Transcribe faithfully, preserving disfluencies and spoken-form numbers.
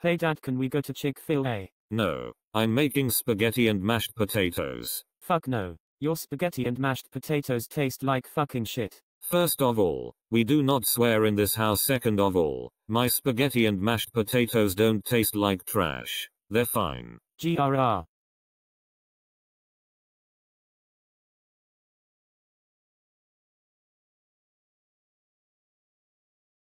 Hey dad, can we go to Chick-fil-A? No, I'm making spaghetti and mashed potatoes. Fuck no. Your spaghetti and mashed potatoes taste like fucking shit. First of all, we do not swear in this house. Second of all, my spaghetti and mashed potatoes don't taste like trash. They're fine. Grr.